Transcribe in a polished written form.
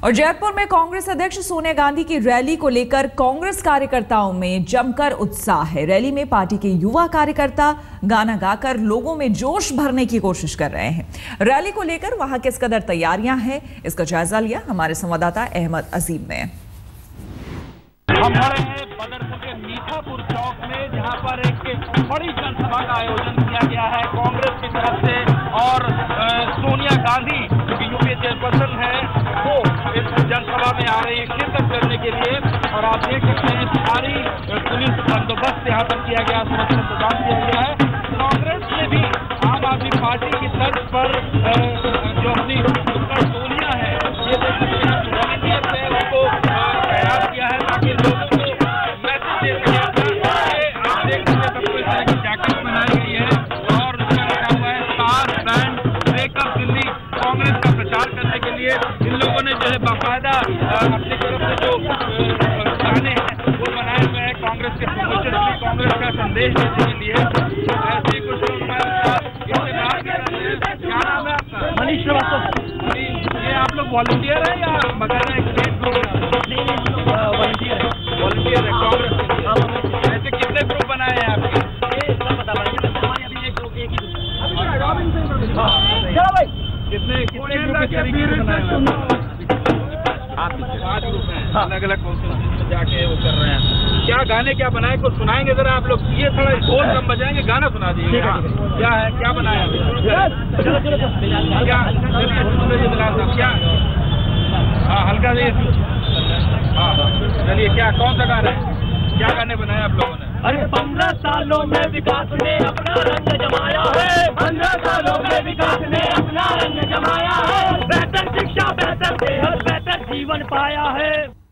और जयपुर में कांग्रेस अध्यक्ष सोनिया गांधी की रैली को लेकर कांग्रेस कार्यकर्ताओं में जमकर उत्साह है। रैली में पार्टी के युवा कार्यकर्ता गाना गाकर लोगों में जोश भरने की कोशिश कर रहे हैं। रैली को लेकर वहां किस कदर तैयारियां हैं, इसका जायजा लिया हमारे संवाददाता अहमद अजीम ने। हम खड़े हैं बदरपुर के मीठापुर चौक में, जहां पर एक बड़ी जनसभा का आयोजन किया गया है कांग्रेस की तरफ से। और सोनिया गांधी जो कि यूपीए चेयरपर्सन है, वो इस जनसभा में आ रही है शिरकत करने के लिए। और आप देख सकते हैं सारी पुलिस बंदोबस्त यहाँ पर किया गया, सुरक्षा इंतजाम किया गया है। कांग्रेस ने भी आम आदमी पार्टी की तर्ज पर जो अपनी उत्तर टोलियां है, ये देख सकते हैं वॉलंटियर से उसको तैयार किया है ताकि लोगों को मैसेज दे सके। आप देख सकते हैं सबको इस तरह की जैकेट बनाई गई है और उसका लिखा हुआ है star band breakup Delhi. Congress का प्रचार करने के लिए इन लोगों ने जो है बाकायदा अपनी तरफ से जो गाने हैं वो बनाए हुए हैं कांग्रेस के प्रमोशन के लिए, कांग्रेस का संदेश देने के लिए। तो ऐसे ही कुछ लोग क्या नाम है आपका? मनीष श्रीवास्तव। ये आप लोग वॉलंटियर है या बकायदा एक स्टेट ग्रुप? वॉलंटियर है कांग्रेस के। ऐसे कितने ग्रुप बनाए हैं आपके? कितने ग्रुप इस तरीके से बनाए हैं? 5 ग्रुप हैं, अलग अलग कॉन्स्टिट्यूंसी में जाके वो कर रहे हैं। क्या गाने क्या बनाए, कुछ सुनाएंगे जरा आप लोग? ये थोड़ा ढोल कम बजाएंगे, गाना सुना दीजिए। क्या है, क्या बनाया? क्या? हाँ, हल्का से। हाँ, चलिए, क्या कौन सा गाना है, क्या गाने बनाए आप लोगों ने? अरे 15 सालों में विकास ने अपना रंग जमाया है, 15 सालों में विकास ने अपना रंग जमाया है। बेहतर शिक्षा, बेहतर सेहत, बेहतर जीवन पाया है।